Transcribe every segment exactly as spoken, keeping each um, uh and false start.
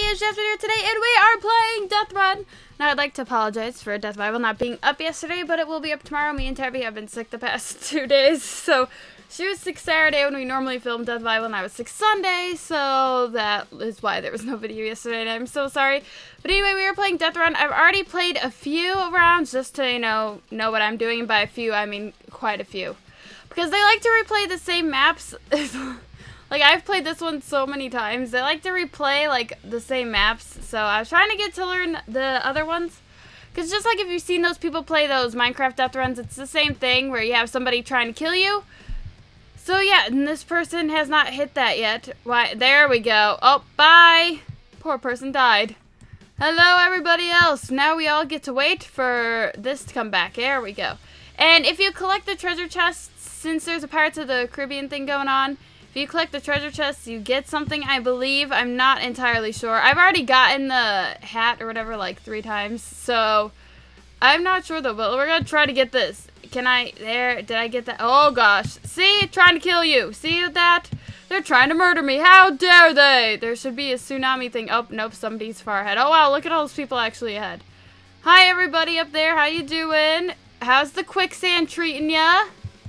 it's Jasmine here today, and we are playing Death Run. Now, I'd like to apologize for Death Bible not being up yesterday, but it will be up tomorrow. Me and Tabby have been sick the past two days, so she was sick Saturday when we normally film Death Bible, and I was sick Sunday, so that is why there was no video yesterday, and I'm so sorry. But anyway, we were playing Death Run. I've already played a few rounds just to, you know, know what I'm doing. By a few, I mean quite a few. Because they like to replay the same maps. Like, I've played this one so many times. They like to replay, like, the same maps. So, I was trying to get to learn the other ones. Because just like if you've seen those people play those Minecraft Death Runs, it's the same thing where you have somebody trying to kill you. So, yeah, and this person has not hit that yet. Why, there we go. Oh, bye. Poor person died. Hello, everybody else. Now we all get to wait for this to come back. There we go. And if you collect the treasure chests, since there's a Pirates of the Caribbean thing going on, if you collect the treasure chests, you get something, I believe. I'm not entirely sure. I've already gotten the hat or whatever like three times, so I'm not sure though, but we're going to try to get this. Can I, there, did I get that? Oh gosh. See, trying to kill you. See that? They're trying to murder me. How dare they? There should be a tsunami thing. Oh, nope, somebody's far ahead. Oh wow, look at all those people actually ahead. Hi everybody up there, how you doing? How's the quicksand treating ya?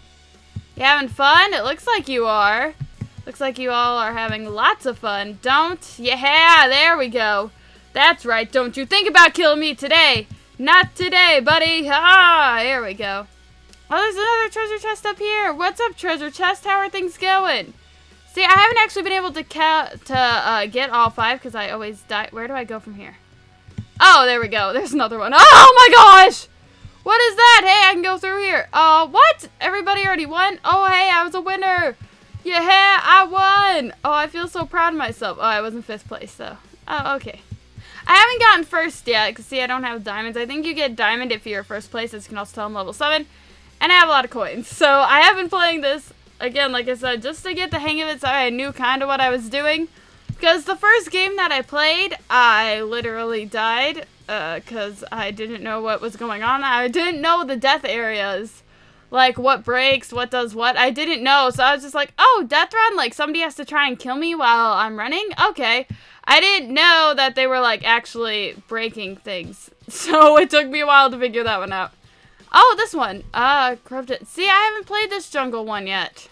You having fun? It looks like you are. Looks like you all are having lots of fun. Don't? Yeah, there we go. That's right. Don't you think about killing me today. Not today, buddy. Ah, here we go. Oh, there's another treasure chest up here. What's up, treasure chest? How are things going? See, I haven't actually been able to count, to uh, get all five because I always die. Where do I go from here? Oh, there we go. There's another one. Oh, my gosh. What is that? Hey, I can go through here. Oh, uh, what? Everybody already won? Oh, hey, I was a winner. Yeah, I won! Oh, I feel so proud of myself. Oh, I was in fifth place, though. Oh, okay. I haven't gotten first yet, because, see, I don't have diamonds. I think you get diamond if you're first place, as you can also tell I'm level seven. And I have a lot of coins. So, I have been playing this, again, like I said, just to get the hang of it, so I knew kind of what I was doing. Because the first game that I played, I literally died, because uh, I didn't know what was going on. I didn't know the death areas. Like, what breaks, what does what, I didn't know, so I was just like, oh, Death Run, like, somebody has to try and kill me while I'm running? Okay. I didn't know that they were, like, actually breaking things, so it took me a while to figure that one out. Oh, this one, uh, corrupted, see, I haven't played this jungle one yet.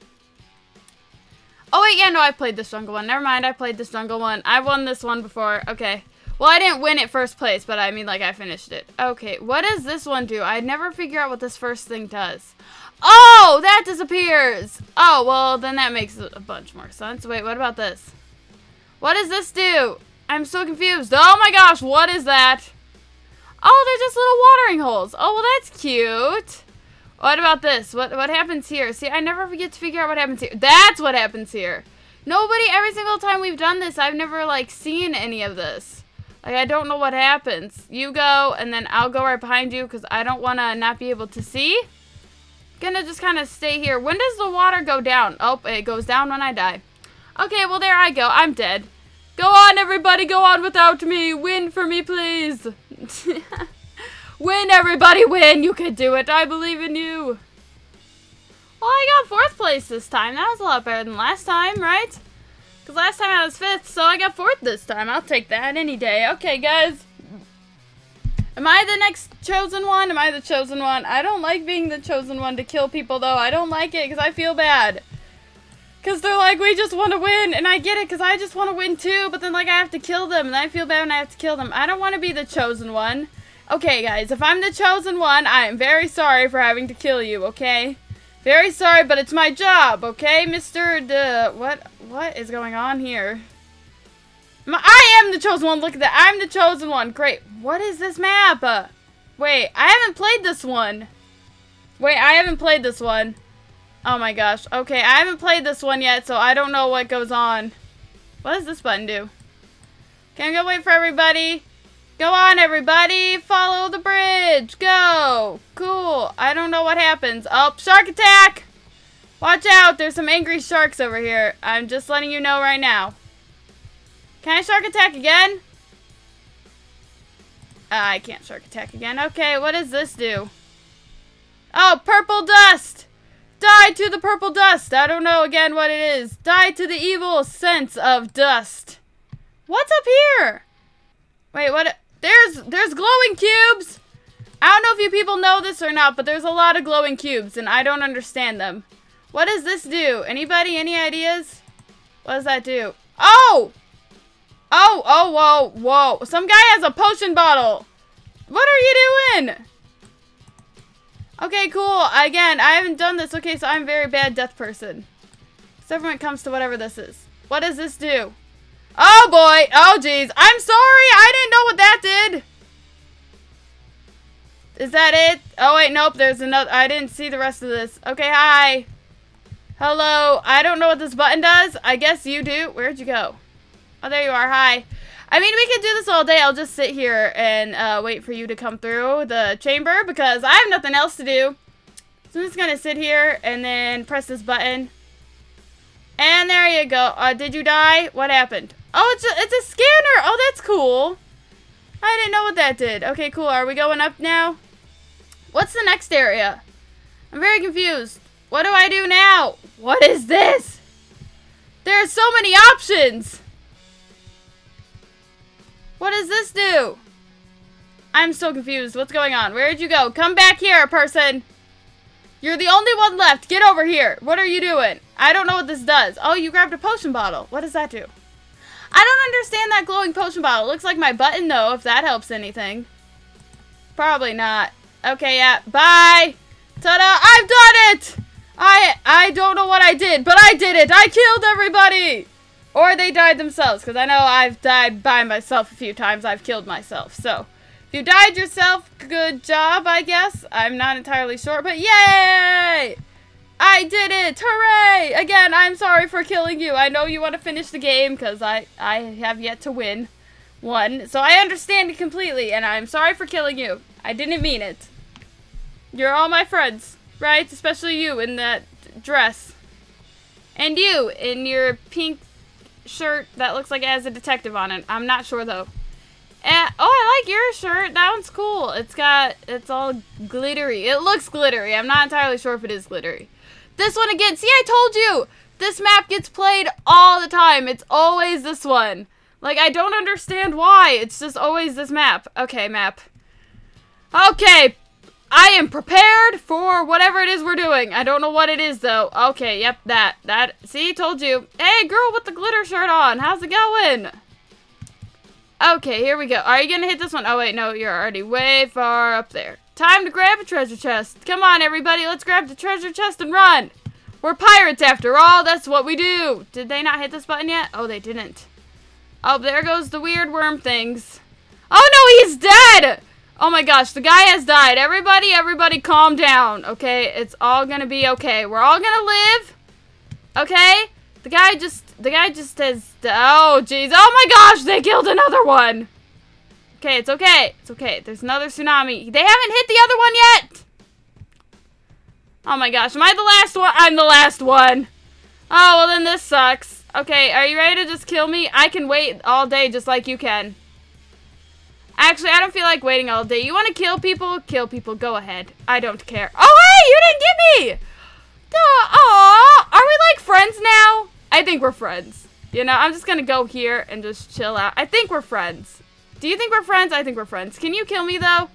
Oh, wait, yeah, no, I played this jungle one, never mind, I played this jungle one, I've won this one before, okay. Well, I didn't win it first place, but I mean, like, I finished it. Okay, what does this one do? I never figure out what this first thing does. Oh, that disappears! Oh, well, then that makes a bunch more sense. Wait, what about this? What does this do? I'm so confused. Oh my gosh, what is that? Oh, they're just little watering holes. Oh, well, that's cute. What about this? What, what happens here? See, I never forget to figure out what happens here. That's what happens here. Nobody, every single time we've done this, I've never, like, seen any of this. Like, I don't know what happens. You go, and then I'll go right behind you, because I don't want to not be able to see. Gonna just kind of stay here. When does the water go down? Oh, it goes down when I die. Okay, well, there I go. I'm dead. Go on, everybody. Go on without me. Win for me, please. Win, everybody. Win. You can do it. I believe in you. Well, I got fourth place this time. That was a lot better than last time, right? Because last time I was fifth, so I got fourth this time. I'll take that any day. Okay, guys. Am I the next chosen one? Am I the chosen one? I don't like being the chosen one to kill people, though. I don't like it because I feel bad. Because they're like, we just want to win. And I get it because I just want to win, too. But then, like, I have to kill them. And I feel bad when I have to kill them. I don't want to be the chosen one. Okay, guys. If I'm the chosen one, I am very sorry for having to kill you, okay? Very sorry, but it's my job, okay, Mister The what? What is going on here? My, I am the chosen one. Look at that. I'm the chosen one. Great. What is this map? Uh, wait, I haven't played this one. Wait, I haven't played this one. Oh my gosh. Okay, I haven't played this one yet, so I don't know what goes on. What does this button do? Can I go wait for everybody? Go on, everybody. Follow the bridge. Go. Cool. I don't know what happens. Oh, shark attack. Watch out. There's some angry sharks over here. I'm just letting you know right now. Can I shark attack again? Uh, I can't shark attack again. Okay, what does this do? Oh, purple dust. Die to the purple dust. I don't know again what it is. Die to the evil sense of dust. What's up here? Wait, what? There's, there's glowing cubes. I don't know if you people know this or not, but there's a lot of glowing cubes, and I don't understand them. What does this do? Anybody, any ideas? What does that do? Oh! Oh, oh, whoa, whoa. Some guy has a potion bottle. What are you doing? Okay, cool. Again, I haven't done this. Okay, so I'm a very bad death person. Except when it comes to whatever this is. What does this do? Oh, boy. Oh, jeez. I'm sorry. I didn't know what that did. Is that it? Oh, wait, nope. There's another. I didn't see the rest of this. Okay, hi. Hello. I don't know what this button does. I guess you do. Where'd you go? Oh, there you are. Hi. I mean, we could do this all day. I'll just sit here and uh, wait for you to come through the chamber because I have nothing else to do. So I'm just going to sit here and then press this button. And there you go. Uh, did you die? What happened? Oh, it's a, it's a scanner. Oh, that's cool. I didn't know what that did. Okay, cool. Are we going up now? What's the next area? I'm very confused. What do I do now? What is this? There are so many options. What does this do? I'm so confused. What's going on? Where did you go? Come back here, person. You're the only one left. Get over here. What are you doing? I don't know what this does. Oh, you grabbed a potion bottle. What does that do? I don't understand that glowing potion bottle. It looks like my button, though, if that helps anything. Probably not. Okay, yeah. Bye. Ta-da. I've done it. I I don't know what I did, but I did it. I killed everybody. Or they died themselves, because I know I've died by myself a few times. I've killed myself. So, if you died yourself, good job, I guess. I'm not entirely sure, but yay! I did it! Hooray! Again, I'm sorry for killing you. I know you want to finish the game, because I, I have yet to win one. So I understand it completely, and I'm sorry for killing you. I didn't mean it. You're all my friends, right? Especially you in that dress. And you in your pink shirt that looks like it has a detective on it. I'm not sure though. And oh, I like your shirt. That one's cool. It's got, it's all glittery. It looks glittery. I'm not entirely sure if it is glittery. This one again. See, I told you. This map gets played all the time. It's always this one. Like, I don't understand why. It's just always this map. Okay, map. Okay. I am prepared for whatever it is we're doing. I don't know what it is, though. Okay, yep, that. That. See, told you. Hey, girl with the glitter shirt on. How's it going? Okay, here we go. Are you going to hit this one? Oh, wait, no, you're already way far up there. Time to grab a treasure chest. Come on, everybody. Let's grab the treasure chest and run. We're pirates, after all. That's what we do. Did they not hit this button yet? Oh, they didn't. Oh, there goes the weird worm things. Oh, no, he's dead. Oh my gosh, the guy has died. Everybody, everybody calm down, okay? It's all gonna be okay. We're all gonna live, okay? The guy just, the guy just has, oh jeez. Oh my gosh, they killed another one. Okay, it's okay. It's okay. There's another tsunami. They haven't hit the other one yet. Oh my gosh, am I the last one? I'm the last one. Oh, well then this sucks. Okay, are you ready to just kill me? I can wait all day just like you can. Actually, I don't feel like waiting all day. You want to kill people? Kill people. Go ahead. I don't care. Oh, hey! You didn't get me! Aw! Are we, like, friends now? I think we're friends. You know, I'm just gonna go here and just chill out. I think we're friends. Do you think we're friends? I think we're friends. Can you kill me, though?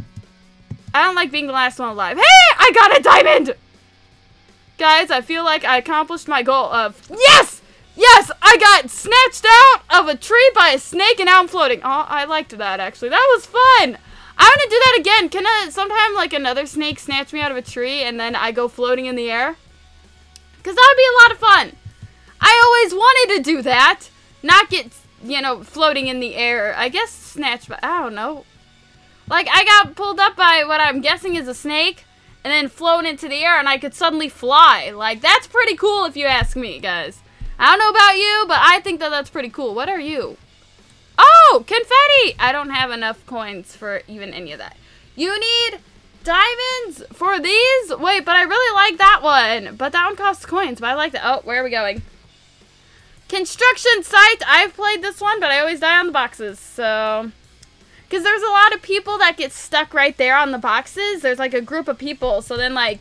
I don't like being the last one alive. Hey! I got a diamond! Guys, I feel like I accomplished my goal of... Yes! Yes, I got snatched out of a tree by a snake and now I'm floating. Oh, I liked that, actually. That was fun. I'm going to do that again. Can I, sometime, like, another snake snatch me out of a tree and then I go floating in the air? Because that would be a lot of fun. I always wanted to do that. Not get, you know, floating in the air. I guess snatched by, I don't know. Like, I got pulled up by what I'm guessing is a snake and then flown into the air and I could suddenly fly. Like, that's pretty cool if you ask me, guys. I don't know about you, but I think that that's pretty cool. What are you? Oh, confetti! I don't have enough coins for even any of that. You need diamonds for these? Wait, but I really like that one. But that one costs coins, but I like that. Oh, where are we going? Construction site. I've played this one, but I always die on the boxes, so... Because there's a lot of people that get stuck right there on the boxes. There's like a group of people, so then like...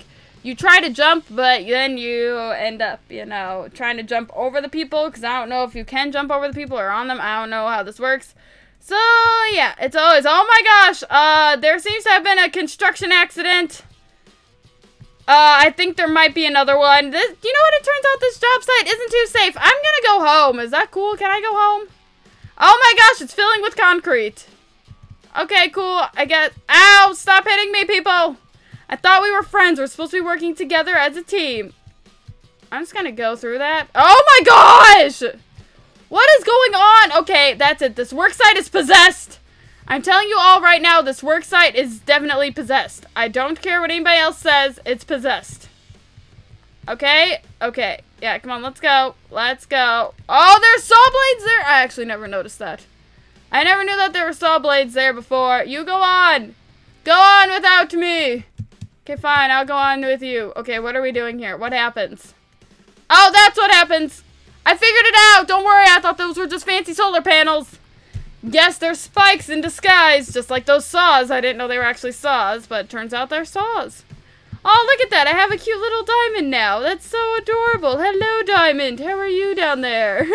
you try to jump, but then you end up, you know, trying to jump over the people, because I don't know if you can jump over the people or on them. I don't know how this works. So, yeah, it's always, oh my gosh, uh, there seems to have been a construction accident. Uh, I think there might be another one. This, you know what, it turns out this job site isn't too safe. I'm gonna go home. Is that cool? Can I go home? Oh my gosh, it's filling with concrete. Okay, cool. I guess, ow, stop hitting me, people. I thought we were friends. We're supposed to be working together as a team. I'm just gonna go through that. Oh my gosh! What is going on? Okay, that's it. This work site is possessed. I'm telling you all right now, this work site is definitely possessed. I don't care what anybody else says. It's possessed. Okay? Okay. Yeah, come on. Let's go. Let's go. Oh, there's saw blades there. I actually never noticed that. I never knew that there were saw blades there before. You go on. Go on without me. Okay, fine. I'll go on with you. Okay, what are we doing here? What happens? Oh, that's what happens. I figured it out. Don't worry. I thought those were just fancy solar panels. Yes, they're spikes in disguise, just like those saws. I didn't know they were actually saws, but it turns out they're saws. Oh, look at that. I have a cute little diamond now. That's so adorable. Hello, Diamond. How are you down there?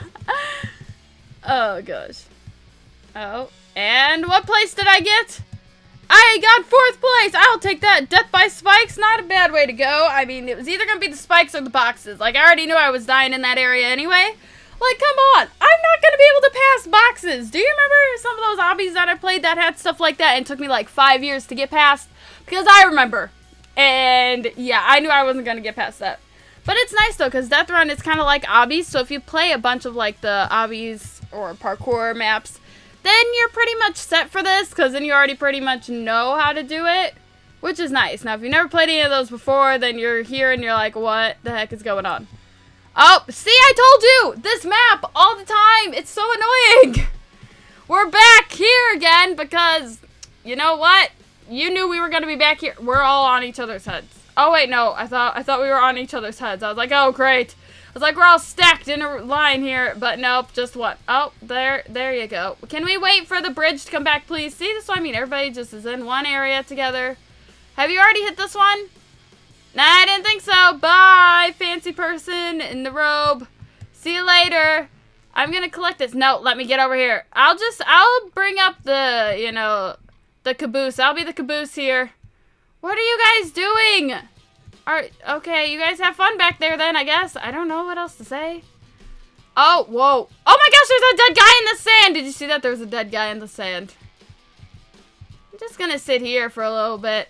Oh, gosh. Oh, and what place did I get? I got fourth place. I'll take that. Death by spikes, not a bad way to go. I mean, it was either going to be the spikes or the boxes. Like, I already knew I was dying in that area anyway. Like, come on. I'm not going to be able to pass boxes. Do you remember some of those obbies that I played that had stuff like that and it took me like five years to get past? Because I remember. And yeah, I knew I wasn't going to get past that. But it's nice though, because Death Run is kind of like obbies. So if you play a bunch of like the obbies or parkour maps, then you're pretty much set for this, because then you already pretty much know how to do it, which is nice. Now, if you've never played any of those before, then you're here and you're like, what the heck is going on? Oh, see, I told you! This map, all the time, it's so annoying! We're back here again, because, you know what? You knew we were going to be back here. We're all on each other's heads. Oh, wait, no, I thought I thought we were on each other's heads. I was like, oh, great. I was like, we're all stacked in a line here, but nope, just what? Oh, there, there you go. Can we wait for the bridge to come back, please? See, this is what I mean. Everybody just is in one area together. Have you already hit this one? Nah, I didn't think so. Bye, fancy person in the robe. See you later. I'm gonna collect this. No, let me get over here. I'll just, I'll bring up the, you know, the caboose. I'll be the caboose here. What are you guys doing? Are, okay, you guys have fun back there then, I guess. I don't know what else to say. Oh, whoa. Oh my gosh, there's a dead guy in the sand. Did you see that? There's a dead guy in the sand. I'm just gonna sit here for a little bit.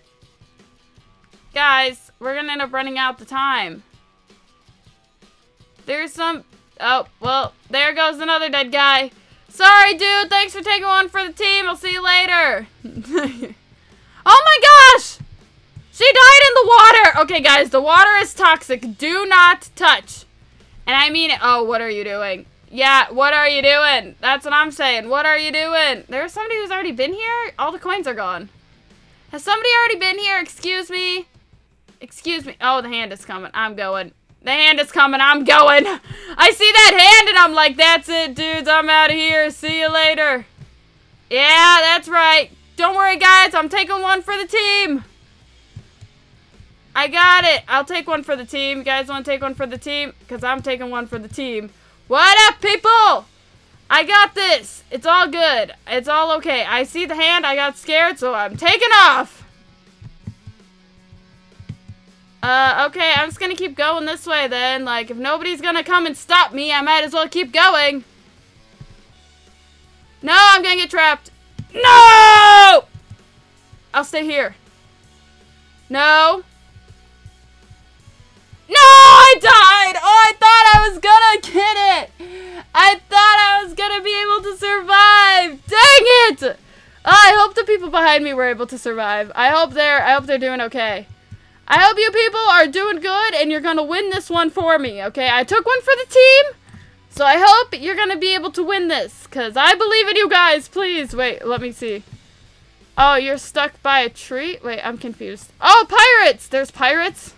Guys, we're gonna end up running out the time. There's some... Oh, well, there goes another dead guy. Sorry, dude. Thanks for taking one for the team. I'll see you later. Oh my gosh! She died in the water! Okay, guys, the water is toxic. Do not touch. And I mean it. Oh, what are you doing? Yeah, what are you doing? That's what I'm saying. What are you doing? There's somebody who's already been here? All the coins are gone. Has somebody already been here? Excuse me? Excuse me. Oh, the hand is coming. I'm going. The hand is coming. I'm going. I see that hand and I'm like, that's it, dudes. I'm out of here. See you later. Yeah, that's right. Don't worry, guys. I'm taking one for the team. I got it. I'll take one for the team. You guys want to take one for the team? Because I'm taking one for the team. What up, people? I got this. It's all good. It's all okay. I see the hand. I got scared, so I'm taking off. Uh, okay. I'm just going to keep going this way then. Like, if nobody's going to come and stop me, I might as well keep going. No, I'm going to get trapped. No! I'll stay here. No. No, I died! Oh, I thought I was gonna get it! I thought I was gonna be able to survive! Dang it! Oh, I hope the people behind me were able to survive. I hope they're, I hope they're doing okay. I hope you people are doing good and you're gonna win this one for me, okay? I took one for the team, so I hope you're gonna be able to win this, because I believe in you guys. Please, wait, let me see. Oh, you're stuck by a tree? Wait, I'm confused. Oh, pirates! There's pirates?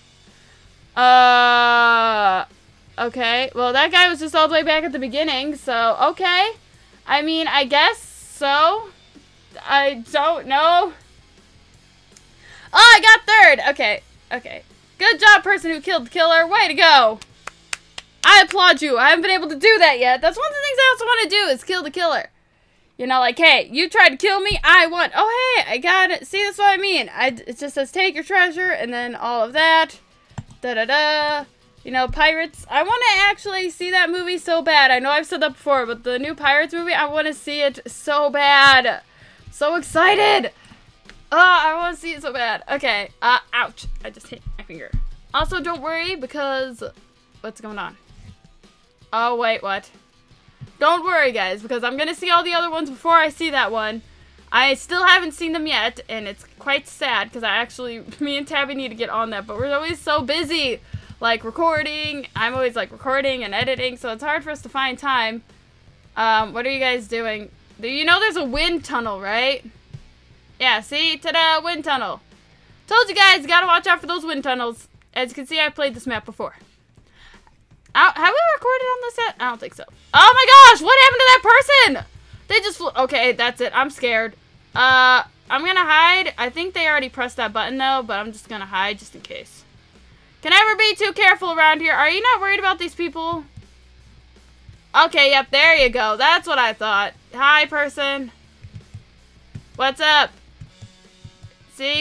Uh, okay. Well, that guy was just all the way back at the beginning, so, okay. I mean, I guess so. I don't know. Oh, I got third. Okay. Okay. Good job, person who killed the killer. Way to go. I applaud you. I haven't been able to do that yet. That's one of the things I also want to do is kill the killer. You know, like, hey, you tried to kill me. I won. Oh, hey, I got it. See, that's what I mean. I, it just says take your treasure and then all of that. Da-da-da. You know, Pirates. I want to actually see that movie so bad. I know I've said that before, but the new Pirates movie, I want to see it so bad. So excited. Oh, I want to see it so bad. Okay. Uh, ouch. I just hit my finger. Also, don't worry because... What's going on? Oh, wait, what? Don't worry, guys, because I'm going to see all the other ones before I see that one. I still haven't seen them yet, and it's quite sad because I actually... Me and Tabby need to get on that, but we're always so busy. Like, recording. I'm always, like, recording and editing, so it's hard for us to find time. Um, what are you guys doing? Do you know there's a wind tunnel, right? Yeah, see? Ta-da! Wind tunnel. Told you guys, gotta watch out for those wind tunnels. As you can see, I've played this map before. I, have we recorded on this yet? I don't think so. Oh my gosh! What happened to that person? They just flew. Okay, that's it. I'm scared. Uh, I'm gonna hide. I think they already pressed that button, though, but I'm just gonna hide just in case. Can never be too careful around here. Are you not worried about these people? Okay, yep, there you go. That's what I thought. Hi, person. What's up? See?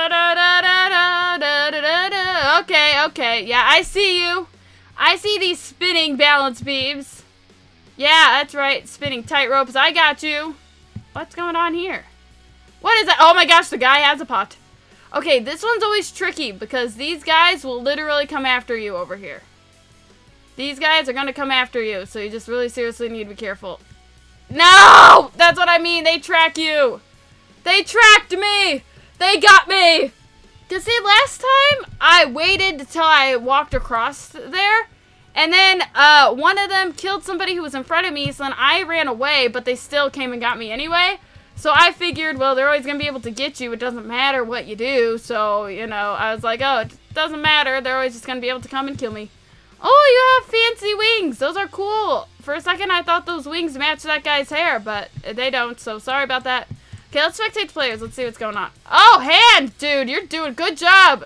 Okay, okay. Yeah, I see you. I see these spinning balance beams. Yeah, that's right. Spinning tight ropes. I got you. What's going on here? What is that? Oh my gosh, the guy has a pot. Okay, this one's always tricky because these guys will literally come after you over here. These guys are going to come after you, so you just really seriously need to be careful. No! That's what I mean. They track you. They tracked me. They got me. Because see, last time I waited until I walked across there, and then uh, one of them killed somebody who was in front of me, so then I ran away, but they still came and got me anyway. So I figured, well, they're always going to be able to get you. It doesn't matter what you do. So, you know, I was like, oh, it doesn't matter. They're always just going to be able to come and kill me. Oh, you have fancy wings. Those are cool. For a second, I thought those wings matched that guy's hair, but they don't. So sorry about that. Okay, let's spectate the players. Let's see what's going on. Oh, hand, dude. You're doing a good job.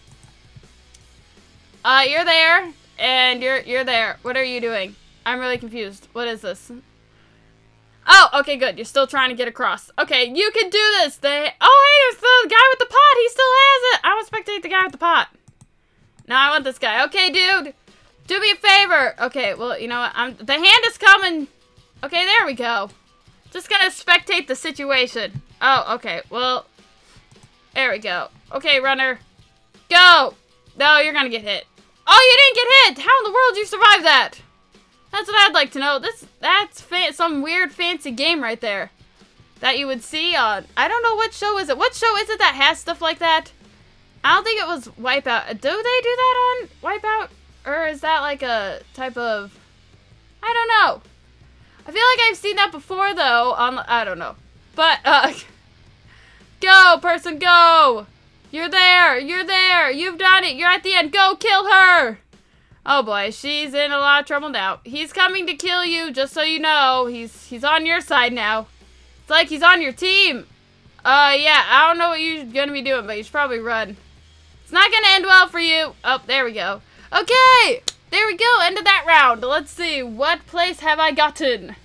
Uh, you're there, and you're you're there. What are you doing? I'm really confused. What is this? Oh, okay, good. You're still trying to get across. Okay, you can do this. They. Oh, hey, there's the guy with the pot. He still has it. I want to spectate the guy with the pot. No, I want this guy. Okay, dude. Do me a favor. Okay, well, you know what? I'm, the hand is coming. Okay, there we go. Just gonna spectate the situation. Oh, okay. Well, there we go. Okay, runner. Go. No, you're gonna get hit. Oh, you didn't get hit. How in the world did you survive that? That's what I'd like to know. This That's fa some weird fancy game right there. That you would see on... I don't know what show is it. What show is it that has stuff like that? I don't think it was Wipeout. Do they do that on Wipeout? Or is that like a type of... I don't know. I feel like I've seen that before, though. On I don't know. But, uh... go, person, go! You're there! You're there! You've done it! You're at the end! Go kill her! Oh boy, she's in a lot of trouble now. He's coming to kill you, just so you know. He's he's on your side now. It's like he's on your team. Uh, yeah, I don't know what you're gonna be doing, but you should probably run. It's not gonna end well for you. Oh, there we go. Okay! There we go, end of that round. Let's see, what place have I gotten?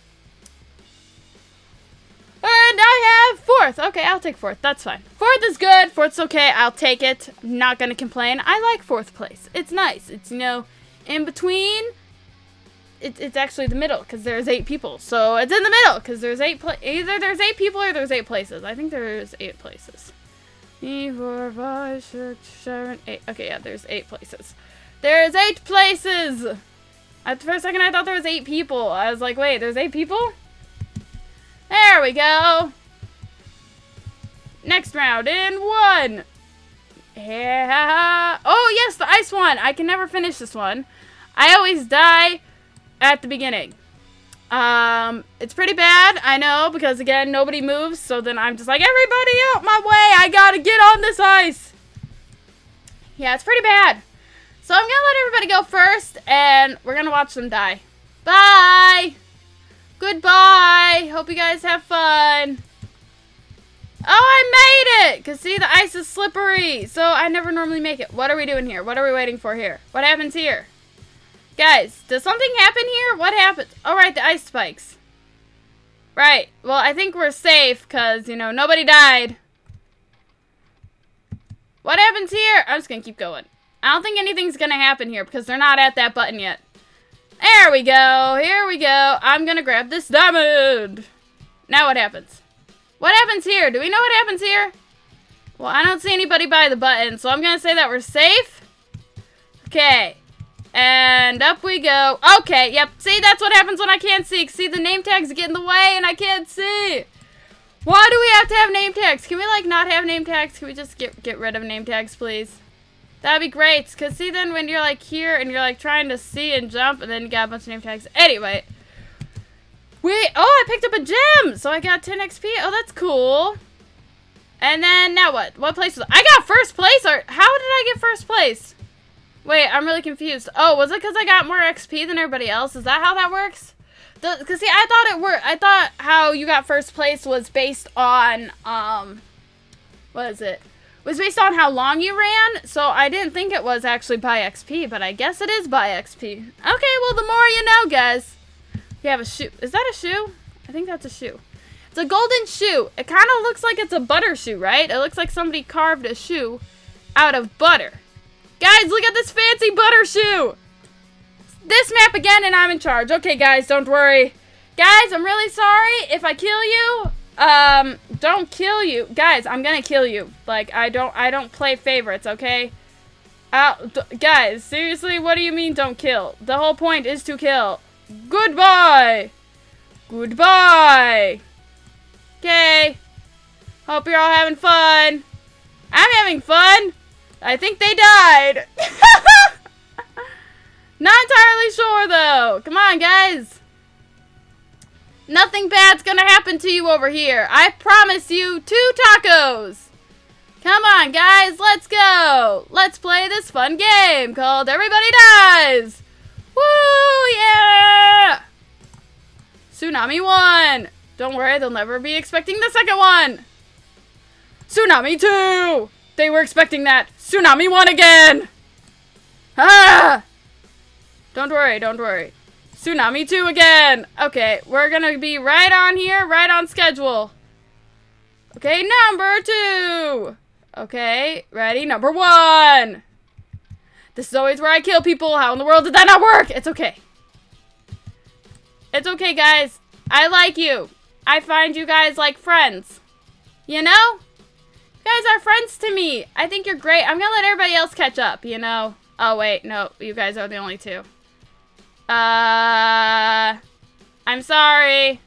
And I have fourth. Okay, I'll take fourth. That's fine. Fourth is good. Fourth's okay. I'll take it. Not gonna complain. I like fourth place. It's nice. It's, you know, in between. It, it's actually the middle because there's eight people. So it's in the middle because there's eight. Pla either there's eight people or there's eight places. I think there's eight places. Three, four, five, six, seven, eight. Okay, yeah, there's eight places. There's eight places. At the first second, I thought there was eight people. I was like, wait, there's eight people? There we go. Next round in one. Yeah. Oh, yes, the ice one. I can never finish this one. I always die at the beginning. Um, it's pretty bad, I know, because, again, nobody moves. So then I'm just like, everybody out my way. I gotta get on this ice. Yeah, it's pretty bad. So I'm gonna let everybody go first, and we're gonna watch them die. Bye. Goodbye. Hope you guys have fun. I made it! Because, see, the ice is slippery. So, I never normally make it. What are we doing here? What are we waiting for here? What happens here? Guys, does something happen here? What happens? Oh, right, the ice spikes. Right. Well, I think we're safe because, you know, nobody died. What happens here? I'm just going to keep going. I don't think anything's going to happen here because they're not at that button yet. There we go. Here we go. I'm going to grab this diamond. Now what happens? What happens here? Do we know what happens here? Well, I don't see anybody by the button, so I'm going to say that we're safe. Okay. And up we go. Okay, yep. See, that's what happens when I can't see. See, the name tags get in the way and I can't see. Why do we have to have name tags? Can we, like, not have name tags? Can we just get, get rid of name tags, please? That'd be great. Because, see, then when you're, like, here and you're, like, trying to see and jump, and then you got a bunch of name tags. Anyway. We, oh, I picked up a gem. So I got ten X P. Oh, that's cool. And then, now what? What place was I? I got first place? Or how did I get first place? Wait, I'm really confused. Oh, was it because I got more X P than everybody else? Is that how that works? Because, see, I thought it were. I thought how you got first place was based on, um, what is it? Was based on how long you ran, so I didn't think it was actually by X P, but I guess it is by X P. Okay, well, the more you know, guys. We have a shoe. Is that a shoe? I think that's a shoe. It's a golden shoe. It kind of looks like it's a butter shoe, right? It looks like somebody carved a shoe out of butter. Guys, look at this fancy butter shoe. This map again, and I'm in charge. Okay, guys, don't worry. Guys, I'm really sorry if I kill you. Um, don't kill you. Guys, I'm gonna kill you. Like, I don't, I don't play favorites, okay? Uh, guys, seriously, what do you mean don't kill? The whole point is to kill. Goodbye. Goodbye. Okay. Hope you're all having fun. I'm having fun. I think they died. Not entirely sure, though. Come on, guys. Nothing bad's gonna happen to you over here. I promise you two tacos. Come on, guys. Let's go. Let's play this fun game called Everybody Dies. Woo, yeah. Tsunami one. Don't worry, they'll never be expecting the second one. Tsunami two. They were expecting that. Tsunami one again. Ah. Don't worry, don't worry. Tsunami two again. Okay, we're gonna be right on here, right on schedule. Okay, number two. Okay, ready? Number one. This is always where I kill people. How in the world did that not work? It's okay. It's okay, guys. I like you. I find you guys like friends. You know? You guys are friends to me. I think you're great. I'm gonna let everybody else catch up, you know? Oh, wait. No, you guys are the only two. Uh, I'm sorry.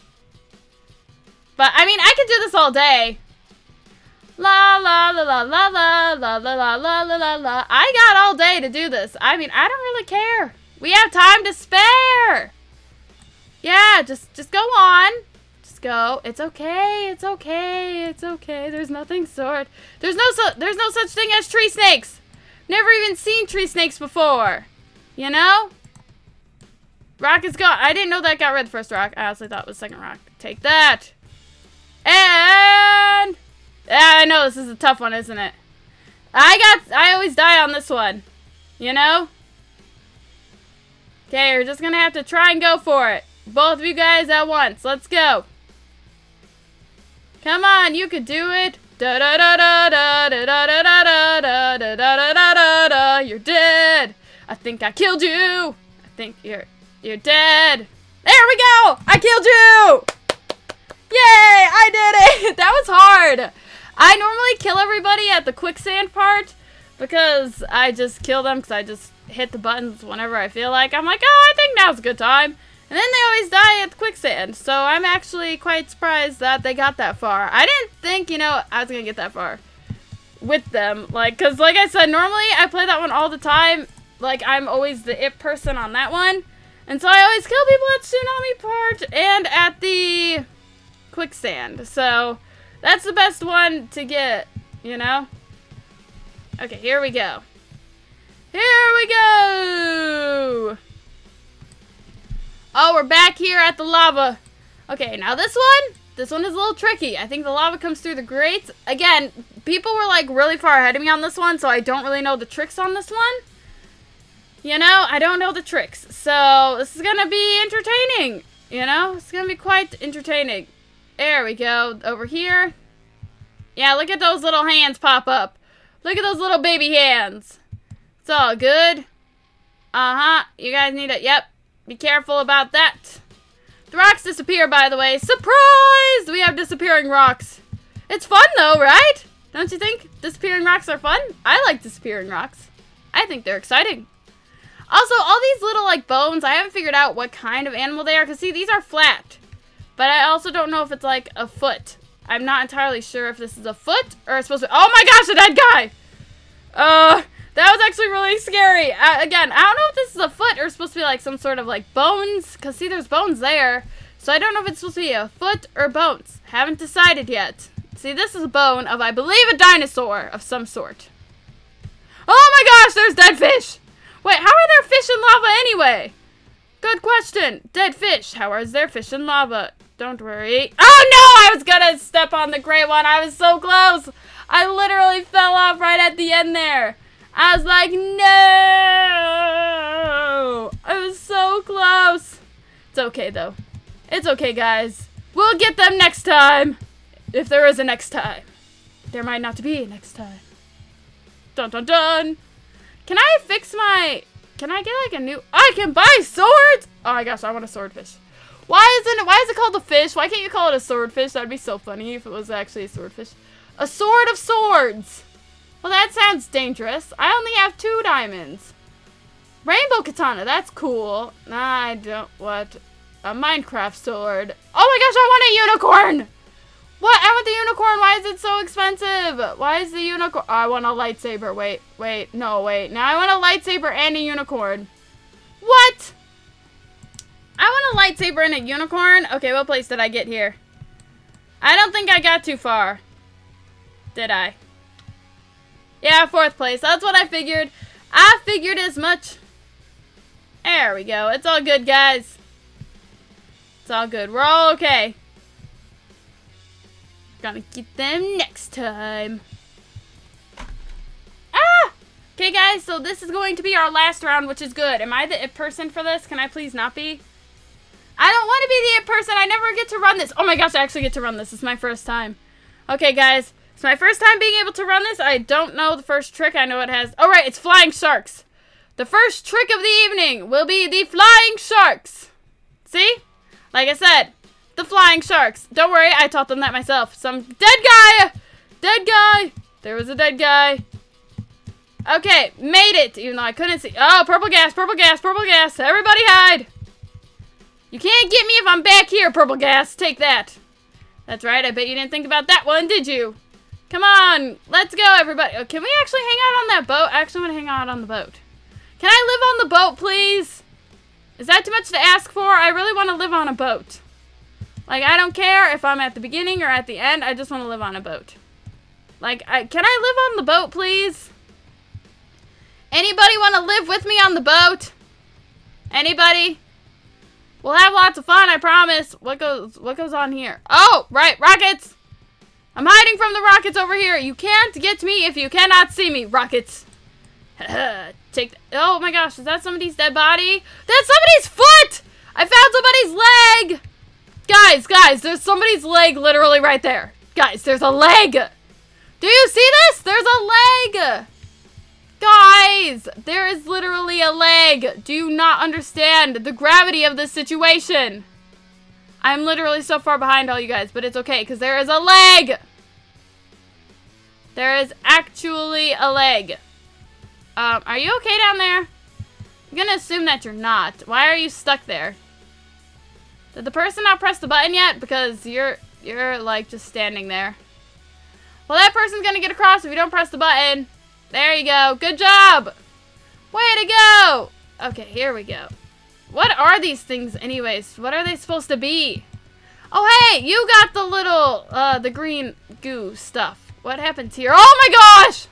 But, I mean, I could do this all day. La la la la la la la la la la la la la. I got all day to do this. I mean, I don't really care. We have time to spare. Yeah, just just go on. Just go. It's okay. It's okay. It's okay. There's nothing sort. There's no so there's no such thing as tree snakes. Never even seen tree snakes before. You know? Rock is gone. I didn't know that got rid of the first rock. I honestly thought it was the second rock. Take that. And yeah, I know this is a tough one, isn't it? I got, I always die on this one. You know? Okay, we're just gonna have to try and go for it. Both of you guys at once. Let's go. Come on, you could do it. Da da da da da da da da da da da da da da da da. You're dead. I think I killed you. I think you're, you're dead. There we go. I killed you. Yay, I did it. That was hard. I normally kill everybody at the quicksand part because I just kill them because I just hit the buttons whenever I feel like. I'm like, oh, I think now's a good time. And then they always die at the quicksand. So I'm actually quite surprised that they got that far. I didn't think, you know, I was going to get that far with them. Like, because like I said, normally I play that one all the time. Like, I'm always the it person on that one. And so I always kill people at Tsunami part and at the quicksand. So that's the best one to get, you know? Okay, here we go. Here we go! Oh, we're back here at the lava. Okay, now this one, This one is a little tricky. I think the lava comes through the grates. Again, people were like really far ahead of me on this one, so I don't really know the tricks on this one. You know, I don't know the tricks. So this is gonna be entertaining. You know, it's gonna be quite entertaining. There we go. Over here. Yeah, look at those little hands pop up. Look at those little baby hands. It's all good. Uh-huh. You guys need it. Yep. Be careful about that. The rocks disappear, by the way. Surprise! We have disappearing rocks. It's fun, though, right? Don't you think disappearing rocks are fun? I like disappearing rocks. I think they're exciting. Also, all these little, like, bones, I haven't figured out what kind of animal they are. Because, see, these are flat. But I also don't know if it's, like, a foot. I'm not entirely sure if this is a foot or it's supposed to be... Oh, my gosh, a dead guy! Uh... That was actually really scary. Uh, again, I don't know if this is a foot or supposed to be like some sort of like bones. Because see, there's bones there. So I don't know if it's supposed to be a foot or bones. Haven't decided yet. See, this is a bone of, I believe, a dinosaur of some sort. Oh my gosh, there's dead fish. Wait, how are there fish in lava anyway? Good question. Dead fish. How is there fish in lava? Don't worry. Oh no, I was going to step on the gray one. I was so close. I literally fell off right at the end there. I was like, no! I was so close. It's okay, though. It's okay, guys. We'll get them next time. If there is a next time. There might not be a next time. Dun, dun, dun. Can I fix my... Can I get, like, a new... I can buy swords! Oh, my gosh, I want a swordfish. Why isn't it... Why is it called a fish? Why can't you call it a swordfish? That'd be so funny if it was actually a swordfish. A sword of swords! Well, that sounds dangerous. I only have two diamonds. Rainbow katana, that's cool. Nah, I don't want a Minecraft sword. Oh my gosh, I want a unicorn! What? I want the unicorn. Why is it so expensive? Why is the unicorn? Oh, I want a lightsaber. Wait, wait, no, wait. Now I want a lightsaber and a unicorn. What? I want a lightsaber and a unicorn? Okay, what place did I get here? I don't think I got too far. Did I? Yeah, fourth place. That's what I figured. I figured as much. There we go. It's all good, guys. It's all good. We're all okay. Gonna get them next time. Ah! Okay, guys, so this is going to be our last round, which is good. Am I the it person for this? Can I please not be? I don't want to be the it person. I never get to run this. Oh my gosh, I actually get to run this. It's my first time. Okay, guys. It's my first time being able to run this. I don't know the first trick. I know it has... Oh, right. It's flying sharks. The first trick of the evening will be the flying sharks. See? Like I said, the flying sharks. Don't worry. I taught them that myself. Some dead guy. Dead guy. There was a dead guy. Okay. Made it. Even though I couldn't see. Oh, purple gas. Purple gas. Purple gas. Everybody hide. You can't get me if I'm back here, purple gas. Take that. That's right. I bet you didn't think about that one, did you? Come on, let's go, everybody. Oh, can we actually hang out on that boat? I actually want to hang out on the boat. Can I live on the boat, please? Is that too much to ask for? I really want to live on a boat. Like, I don't care if I'm at the beginning or at the end. I just want to live on a boat. Like, I, can I live on the boat, please? Anybody want to live with me on the boat? Anybody? We'll have lots of fun, I promise. What goes, what goes on here? Oh, right, rockets. I'm hiding from the rockets over here. You can't get me if you cannot see me, rockets. Take th oh my gosh, is that somebody's dead body? That's somebody's foot! I found somebody's leg! Guys, guys, there's somebody's leg literally right there. Guys, there's a leg! Do you see this? There's a leg! Guys, there is literally a leg. Do you not understand the gravity of this situation? I'm literally so far behind all you guys, but it's okay, because there is a leg! There is actually a leg. Um, are you okay down there? I'm gonna assume that you're not. Why are you stuck there? Did the person not press the button yet? Because you're, you're like, just standing there. Well, that person's gonna get across if you don't press the button. There you go. Good job! Way to go! Okay, here we go. What are these things anyways? What are they supposed to be? Oh, hey! You got the little, uh, the green goo stuff. What happens here? Oh my gosh!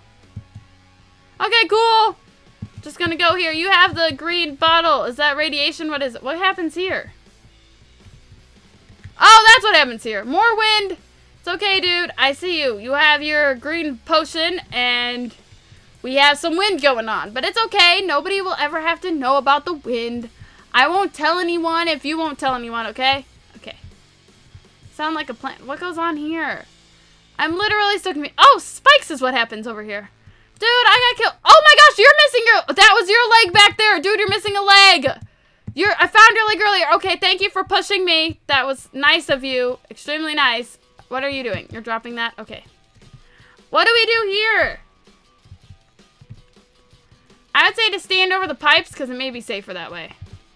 Okay, cool. Just gonna go here. You have the green bottle. Is that radiation? What is it? What happens here? Oh, that's what happens. happens here? More wind? It's okay, dude. I see you. You have your green potion, and we have some wind going on. But it's okay. Nobody will ever have to know about the wind. I won't tell anyone if you won't tell anyone, okay? Okay. Sound like a plan. What goes on here? I'm literally stuck in me. Oh, spikes is what happens over here. Dude, I got killed. Oh my gosh, you're missing your... That was your leg back there. Dude, you're missing a leg. You're... I found your leg earlier. Okay, thank you for pushing me. That was nice of you. Extremely nice. What are you doing? You're dropping that? Okay. What do we do here? I would say to stand over the pipes because it may be safer that way.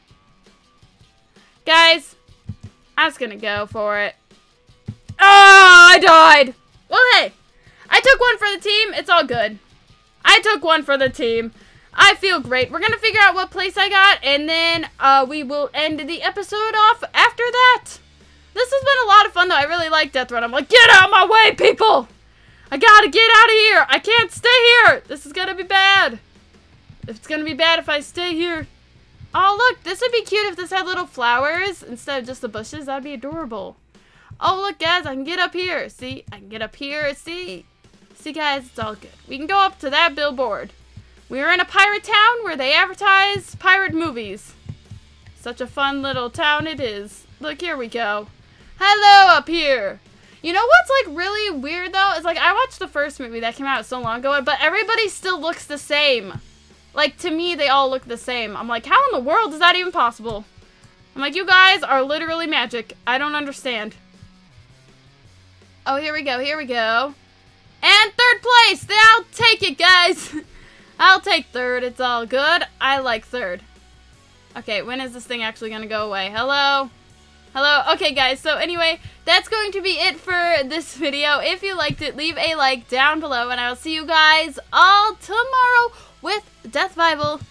Guys, I'm just going to go for it. Oh, I died. Well, hey, I took one for the team. It's all good. I took one for the team. I feel great. We're going to figure out what place I got, and then uh, we will end the episode off after that. This has been a lot of fun, though. I really like Death Run. I'm like, get out of my way, people. I got to get out of here. I can't stay here. This is going to be bad. It's going to be bad if I stay here. Oh, look. This would be cute if this had little flowers instead of just the bushes. That'd be adorable. Oh, look, guys. I can get up here. See? I can get up here. See? See, guys? It's all good. We can go up to that billboard. We are in a pirate town where they advertise pirate movies. Such a fun little town it is. Look, here we go. Hello up here. You know what's like really weird though? It's like I watched the first movie that came out so long ago, but everybody still looks the same. Like to me, they all look the same. I'm like, how in the world is that even possible? I'm like, you guys are literally magic. I don't understand. Oh, here we go. Here we go. And third place. I'll take it, guys. I'll take third. It's all good. I like third. Okay, when is this thing actually going to go away? Hello? Hello? Okay, guys. So anyway, that's going to be it for this video. If you liked it, leave a like down below. And I will see you guys all tomorrow with Death Bible.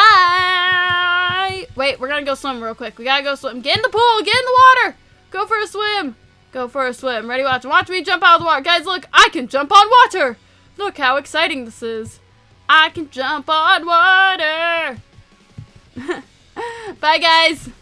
Bye! Wait, we're going to go swim real quick. We got to go swim. Get in the pool. Get in the water. Go for a swim. Go for a swim. Ready? Watch. Watch me jump out of the water. Guys, look. I can jump on water. Look how exciting this is. I can jump on water. Bye, guys.